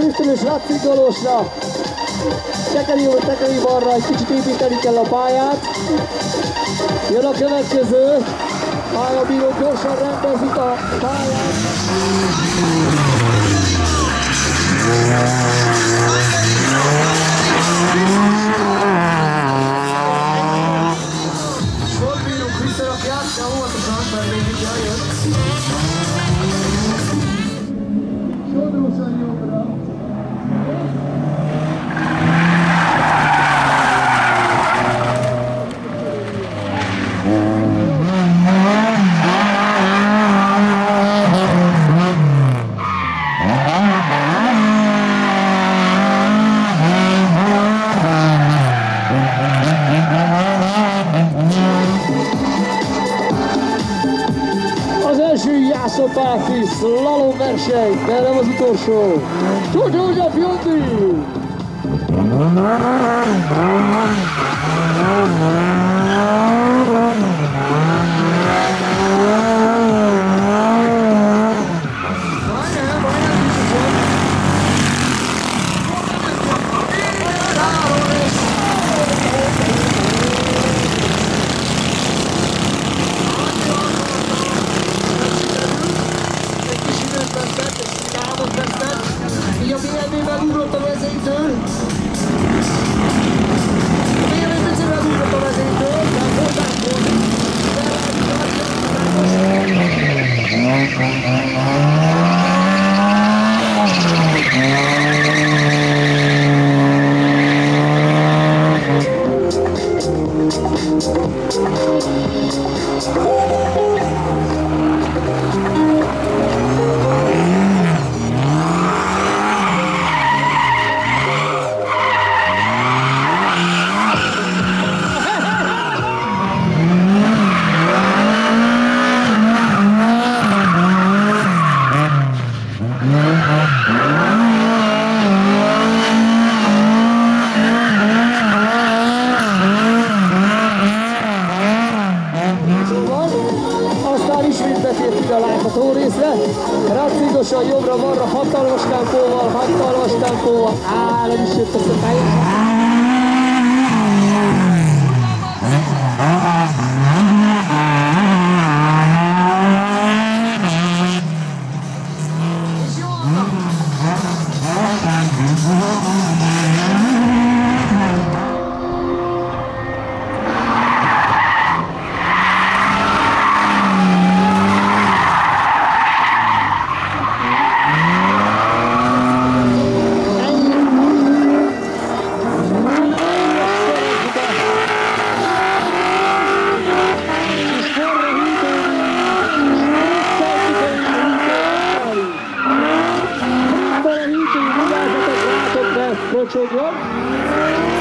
Füstölős Ratszigolósra, tekeri balra, egy kicsit építeni kell a pályát. Jön a következő, pályabíró gyorsan rendezik a pályát. Sorbbírók visszarakják, de óvatosan, mert még itt eljött. Sodrósan jobbra. Az első Jászopáki slalom verseny, de nem az utolsó. Tudja, Fjonti! Így a BMW-vel ugrott a vezénytől. A BMW picivel ugrott a vezénytől, de hozzánk volt. Aztán ismét betért ide a látható részre. Racigosan jobbra-balra, hatalmas tempóval. Nem is jött össze teljesen. Kocsogjon!